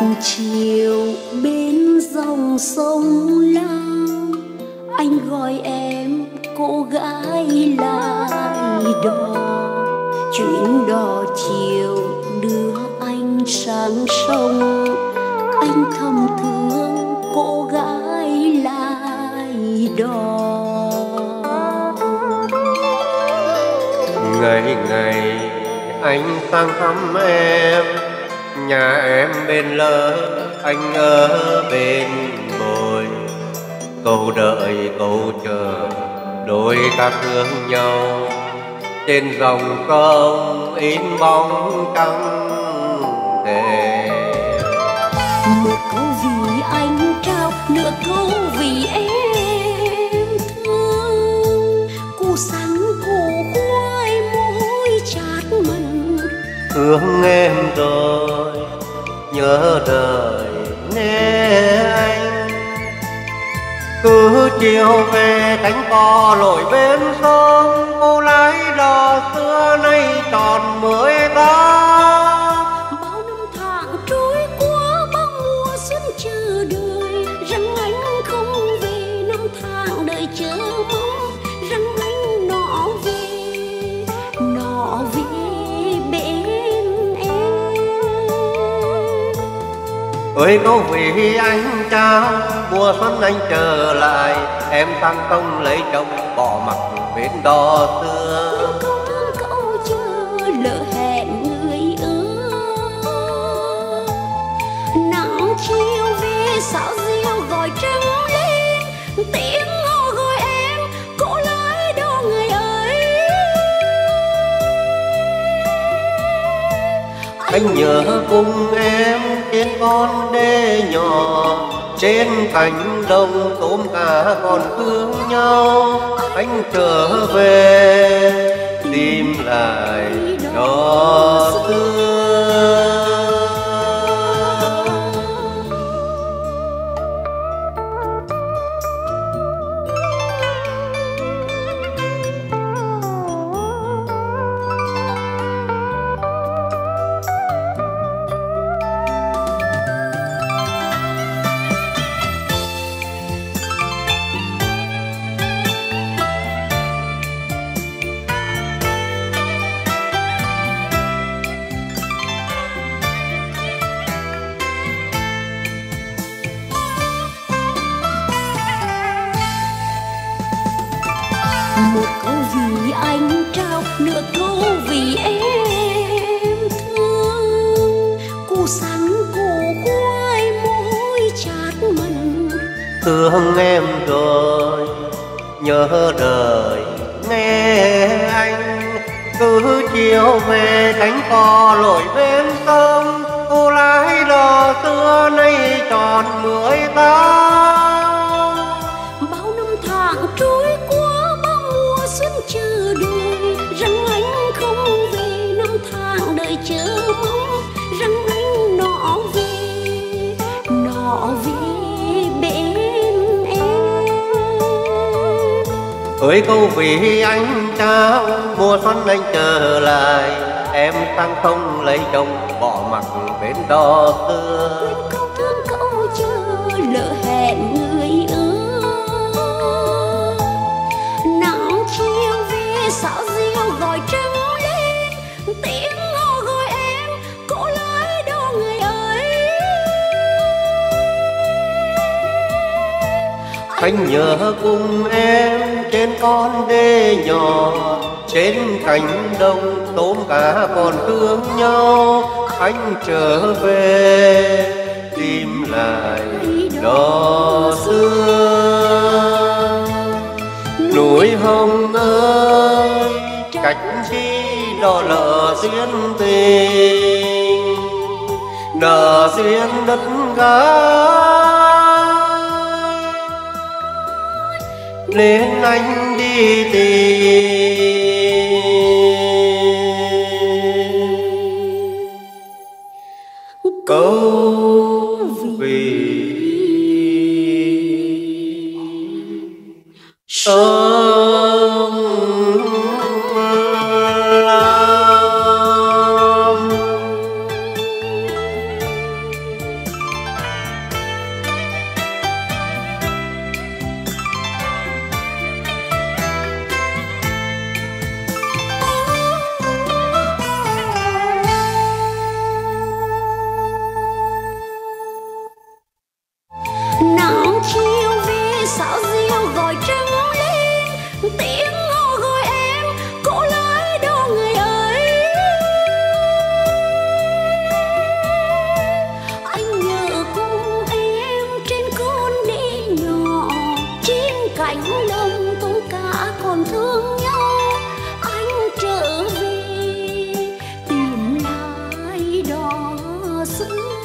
chiều bên dòng sông Lam, anh gọi em cô gái lại đò. Chuyến đò chiều đưa anh sang sông, anh thầm thương cô gái lại đò. Ngày ngày anh sang thăm em, nhà em bên lỡ, anh ở bên bồi. Câu đợi câu chờ, đôi ta thương nhau. Trên dòng sông in bóng trắng thề. Một câu vì anh trao, nửa câu vì em thương. Cô sáng cô khoai môi chát mặn. Thương em rồi, nhớ đời nghe anh. Cứ chiều về cánh cò lội bên sông, cô lái đò xưa nay tròn 18. Bao năm tháng trôi qua, bao mùa xuân chờ đợi, rằng anh không về. Năm tháng đợi chờ mong, rằng anh nọ về bên em. Ơi câu vì anh trao, mùa xuân anh trở lại. Em sang sông lấy chồng, bỏ mặc bên đò xưa. Câu thương câu chờ, lỡ hẹn người ưa. Nắng chiều về sao diêu gọi trăng lên, tiếng hò gọi em cô lái đò ngày ấy. Anh nhớ cùng em trên con đê nhỏ, trên cánh đồng tôm cá còn thương nhau. Anh trở về tìm lại đò xưa. Một câu vì anh trao, nửa câu vì em thương. Cô sáng cô khoai môi chát mặn. Thương em rồi, nhớ đời nghe anh. Cứ chiều về cánh cò lội bên sông, cô lái đò xưa nay tròn 18. Bao năm tháng trôi qua, bao mùa xuân chờ đợi, rằng anh không về. Năm tháng đợi chờ mong, rằng anh nọ về bên em. Ơi câu vì anh trao, mùa xuân anh trở lại. Em sang sông lấy chồng, bỏ mặc bên đò xưa. Câu thương câu chờ, lỡ hẹn người ưa. Nắng chiều về sao diêu gọi trăng lên, tiếng hò gọi em cô lái đò ngày ấy. Anh nhớ cùng em trên con đê nhỏ, trên cánh đồng tôm cá còn thương nhau. Anh trở về tìm lại đò xưa. Núi Hồng ơi, cách chi đò lỡ duyên tình, nợ duyên đất gái. Nên anh đi tìm câu vì sông Lam. mùa xuân